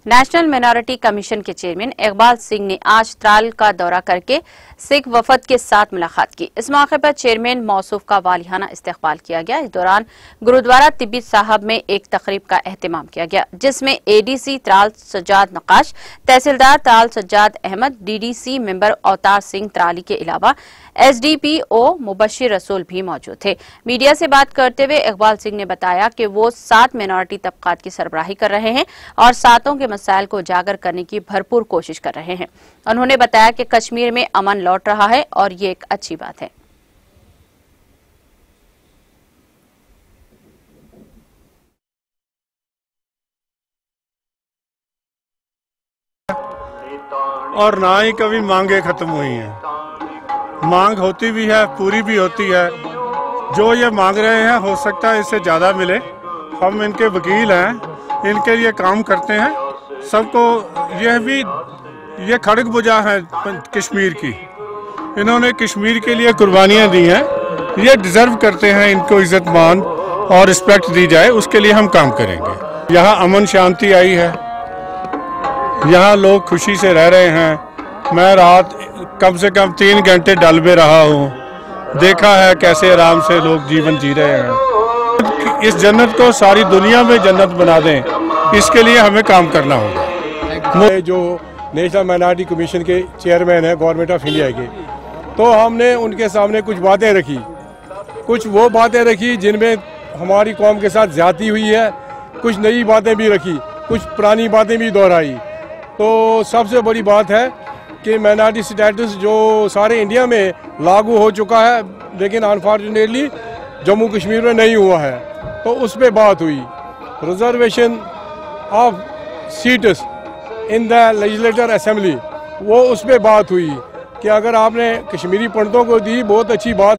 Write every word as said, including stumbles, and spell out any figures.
National minority commission के chairman Iqbal Singh ने आज त्राल का दौरा करके सिख वफद के साथ मुलाकात की। इस मौके पर चेयरमैन मौसूफ का वालियाना इस्तकबाल किया गया। इस दौरान गुरुद्वारा तिब्बी साहब में एक तकरीब का एहतमाम किया गया, जिसमें ADC Tral Sajjad Naqash, tehsildar Tral Sajjad Ahmad, DDC member Avtar Singh त्राली के अलावा एसडीपीओ मुबशिर रसूल भी मौजूद थे। मीडिया से बात करते हुए इकबाल सिंह ने बताया कि वो सात माइनॉरिटी तबकात की सरबराही कर रहे हैं और सातों के मसाइल को उजागर करने की भरपूर कोशिश कर रहे हैं। उन्होंने बताया कि कश्मीर में अमन लौट रहा है और ये एक अच्छी बात है। और ना ही कभी मांगे खत्म हुई हैं। मांग होती भी है, पूरी भी होती है। जो ये मांग रहे हैं हो सकता है इससे ज़्यादा मिले। हम इनके वकील हैं, इनके लिए काम करते हैं। सबको यह भी ये खड़ग बुझा है कश्मीर की। इन्होंने कश्मीर के लिए कुर्बानियाँ दी हैं, ये डिज़र्व करते हैं। इनको इज्जत मान और रिस्पेक्ट दी जाए, उसके लिए हम काम करेंगे। यहाँ अमन शांति आई है, यहाँ लोग खुशी से रह रहे हैं। मैं रात कम से कम तीन घंटे डल में रहा हूँ, देखा है कैसे आराम से लोग जीवन जी रहे हैं। इस जन्नत को सारी दुनिया में जन्नत बना दें, इसके लिए हमें काम करना होगा। जो नेशनल माइनॉरिटी कमीशन के चेयरमैन हैं गवर्नमेंट ऑफ इंडिया के, तो हमने उनके सामने कुछ बातें रखी। कुछ वो बातें रखी जिनमें हमारी कौम के साथ ज्यादती हुई है, कुछ नई बातें भी रखी, कुछ पुरानी बातें भी दोहराई। तो सबसे बड़ी बात है कि माइनॉरिटी स्टेटस जो सारे इंडिया में लागू हो चुका है, लेकिन अनफॉर्चुनेटली जम्मू कश्मीर में नहीं हुआ है। तो उस पर बात हुई। Reservation of seats in the legislative assembly, वो उस पर बात हुई कि अगर आपने कश्मीरी पंडितों को दी, बहुत अच्छी बात।